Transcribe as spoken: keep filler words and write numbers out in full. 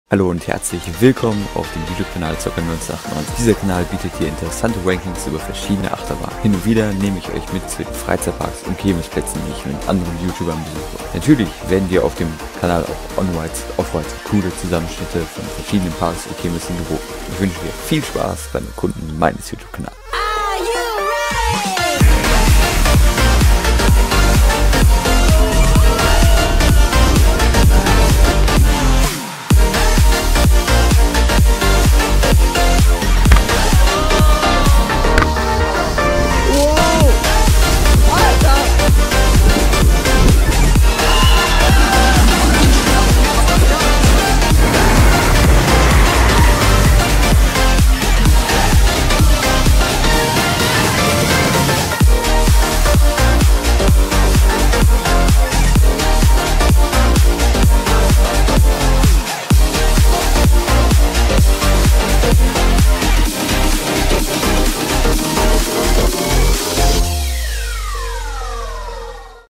Hallo und herzlich willkommen auf dem YouTube-Kanal Zocker neunzehnhundertachtundneunzig. Dieser Kanal bietet dir interessante Rankings über verschiedene Achterbahnen. Hin und wieder nehme ich euch mit zu den Freizeitparks und Kirmesplätzen, die ich mit anderen YouTubern besuche. Natürlich werden dir auf dem Kanal auch On-Rides, Off-Rides, coole Zusammenschnitte von verschiedenen Parks und Kirmessen geboten. Ich wünsche dir viel Spaß beim Erkunden meines YouTube-Kanals.